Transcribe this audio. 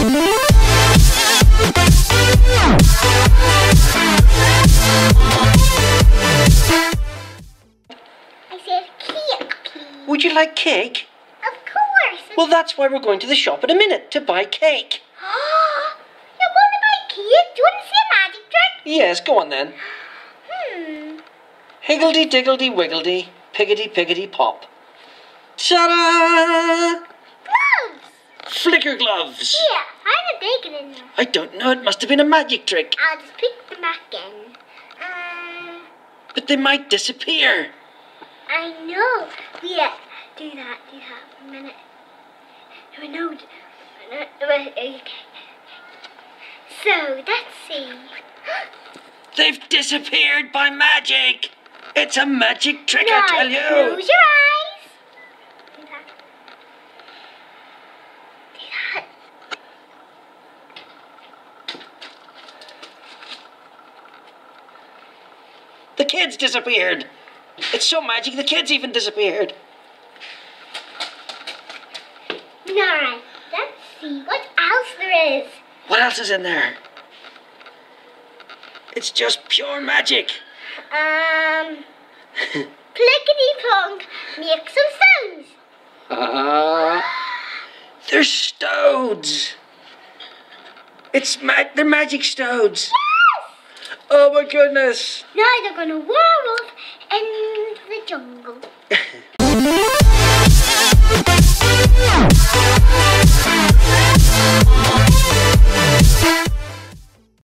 Would you like cake? Of course. Well, that's why we're going to the shop in a minute, to buy cake. You want to buy cake? Do you want to see a magic trick? Yes, go on then. Higgledy-diggledy-wiggledy, piggedy-piggedy-pop. Ta-da! Gloves! Flicker gloves. Yeah, find the bacon in there. I don't know, it must have been a magic trick. I'll just pick them back in. But they might disappear. I know. Yeah, do that for a minute. No, okay. So, let's see. They've disappeared by magic. It's a magic trick, Now, I tell you. close your eyes. Do that. The kids disappeared. It's so magic, the kids even disappeared. Alright, let's see what else there is. What else is in there? It's just pure magic. Clickety-plonk, make some sounds. They're stodes. They're magic stodes. Yes! Oh my goodness. Now they're gonna whirl off into the jungle.